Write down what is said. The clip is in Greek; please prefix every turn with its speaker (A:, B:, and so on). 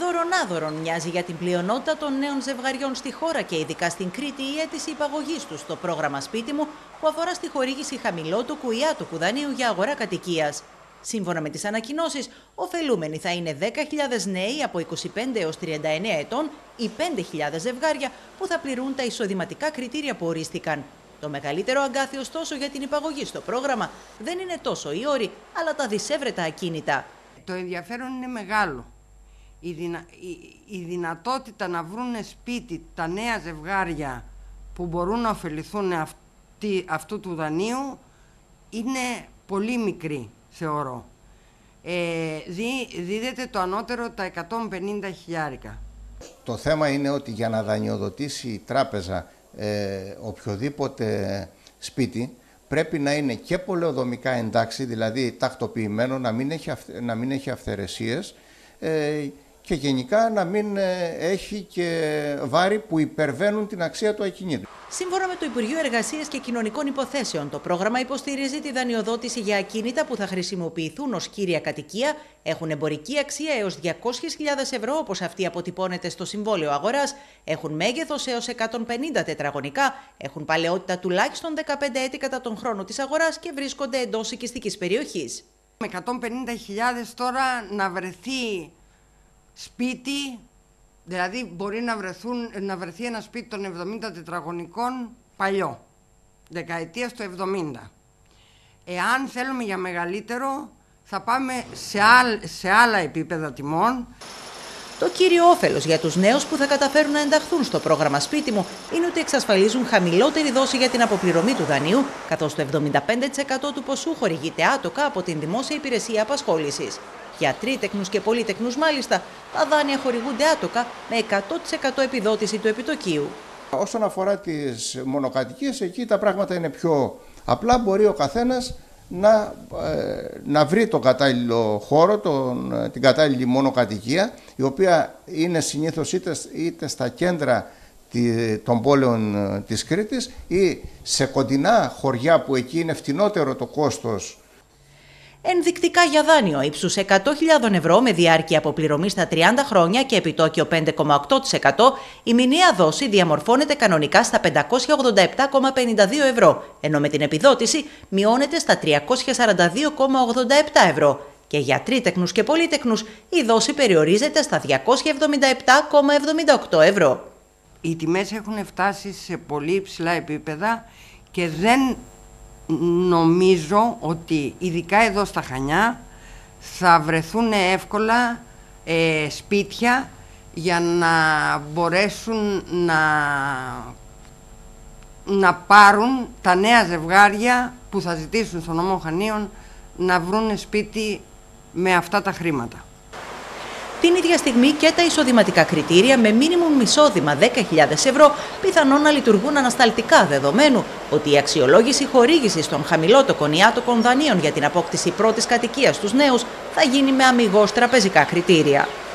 A: όρον άδωρον μοιάζει για την πλειονότητα των νέων ζευγαριών στη χώρα και ειδικά στην Κρήτη η αίτηση υπαγωγής τους στο πρόγραμμα Σπίτι μου, που αφορά στη χορήγηση χαμηλότοκου ή άτοκου δανείου για αγορά κατοικίας. Σύμφωνα με τις ανακοινώσεις, ωφελούμενοι θα είναι 10.000 νέοι από 25 έως 39 ετών ή 5.000 ζευγάρια που θα πληρούν τα εισοδηματικά κριτήρια που ορίστηκαν. Το μεγαλύτερο αγκάθι, ωστόσο, για την υπαγωγή στο πρόγραμμα δεν είναι τόσο οι όροι, αλλά τα δισεύρετα ακίνητα.
B: Το ενδιαφέρον είναι μεγάλο. Η δυνατότητα να βρουν σπίτι τα νέα ζευγάρια που μπορούν να ωφεληθούν αυτού του δανείου είναι πολύ μικρή, θεωρώ. Δίδεται το ανώτερο τα 150 χιλιάρικα.
C: Το θέμα είναι ότι για να δανειοδοτήσει η τράπεζα οποιοδήποτε σπίτι πρέπει να είναι και πολεοδομικά εντάξει, δηλαδή τακτοποιημένο, να μην έχει αυθαιρεσίες και γενικά να μην έχει και βάρη που υπερβαίνουν την αξία του ακινήτου.
A: Σύμφωνα με το Υπουργείο Εργασίας και Κοινωνικών Υποθέσεων, το πρόγραμμα υποστηρίζει τη δανειοδότηση για ακίνητα που θα χρησιμοποιηθούν ως κύρια κατοικία, έχουν εμπορική αξία έως 200.000 ευρώ, όπως αυτή αποτυπώνεται στο συμβόλαιο αγοράς, έχουν μέγεθος έως 150 τετραγωνικά, έχουν παλαιότητα τουλάχιστον 15 έτη κατά τον χρόνο της αγοράς και βρίσκονται εντός οικιστικής περιοχής.
B: Με 150.000 τώρα να βρεθεί σπίτι, δηλαδή μπορεί να βρεθεί ένα σπίτι των 70 τετραγωνικών παλιό, δεκαετίας του 70. Εάν θέλουμε για μεγαλύτερο, θα πάμε σε άλλα επίπεδα τιμών.
A: Το κύριο όφελος για τους νέους που θα καταφέρουν να ενταχθούν στο πρόγραμμα Σπίτι μου είναι ότι εξασφαλίζουν χαμηλότερη δόση για την αποπληρωμή του δανείου, καθώς το 75% του ποσού χορηγείται άτοκα από την Δημόσια Υπηρεσία Απασχόλησης. Για τρίτεκνους και πολύτεκνους μάλιστα, τα δάνεια χορηγούνται άτοκα με 100% επιδότηση του επιτοκίου.
C: Όσον αφορά τις μονοκατοικίες, εκεί τα πράγματα είναι πιο απλά. Μπορεί ο καθένας να βρει τον κατάλληλο χώρο, την κατάλληλη μονοκατοικία, η οποία είναι συνήθως είτε στα κέντρα των πόλεων της Κρήτης ή σε κοντινά χωριά που εκεί είναι φτηνότερο το κόστος.
A: Ενδεικτικά για δάνειο ύψους 100.000 ευρώ με διάρκεια αποπληρωμής στα 30 χρόνια και επιτόκιο 5,8%, η μηνιαία δόση διαμορφώνεται κανονικά στα 587,52 ευρώ, ενώ με την επιδότηση μειώνεται στα 342,87 ευρώ. Και για τρίτεκνους και πολύτεκνους η δόση περιορίζεται στα 277,78 ευρώ.
B: Οι τιμές έχουν φτάσει σε πολύ υψηλά επίπεδα και δεν νομίζω ότι ειδικά εδώ στα Χανιά θα βρεθούν εύκολα σπίτια για να μπορέσουν να πάρουν τα νέα ζευγάρια που θα ζητήσουν στο νομό Χανίων να βρουν σπίτι με αυτά τα χρήματα.
A: Την ίδια στιγμή και τα εισοδηματικά κριτήρια με μίνιμουμ εισόδημα 10.000 ευρώ πιθανόν να λειτουργούν ανασταλτικά, δεδομένου ότι η αξιολόγηση χορήγησης των χαμηλότοκων ή άτοκων δανείων για την απόκτηση πρώτης κατοικίας στους νέους θα γίνει με αμιγώς τραπεζικά κριτήρια.